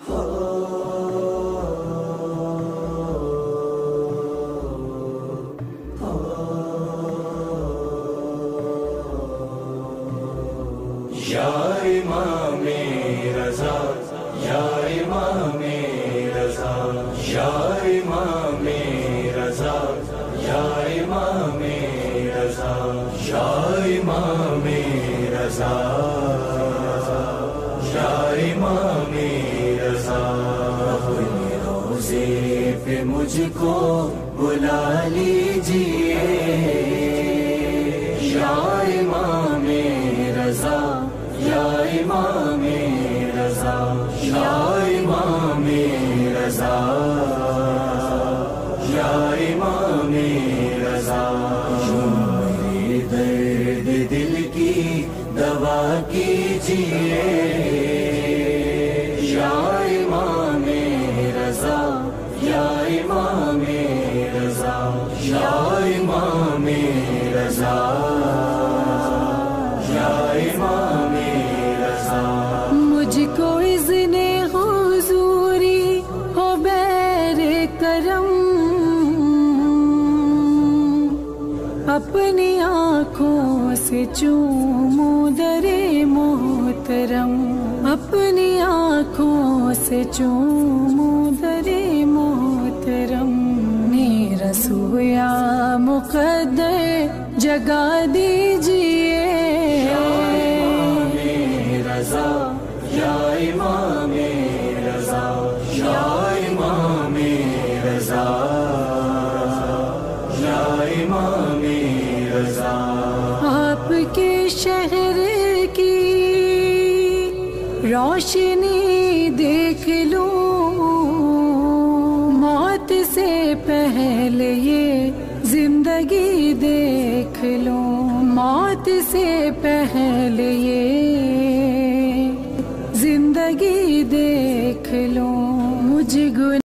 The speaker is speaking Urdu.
یا امام رضا یا امام رضا یا امام رضا یا امام رضا یا امام رضا یا امام رضا اپنے روضے پہ مجھ کو بلا لیجیے یا امام رضا یا امام رضا یا امام رضا یا امام رضا میرے درد دل کی دوا کیجیے یا امام رضا یا امام رضا یا امام رضا یا امام رضا مجھ کو اذن حضوری ہو بیر کرم اپنی آنکھوں سے چوموں در محترم اپنی آنکھوں سے چوموں در محترم میرا سویا مقدر جگا دیجیے یا امام رضا یا امام رضا یا امام رضا آپ کے شہر کی روشنی دیکھ لوں موت سے پہلے یہ زندگی دیکھ لوں موت سے پہلے یہ زندگی دیکھ لوں مجھ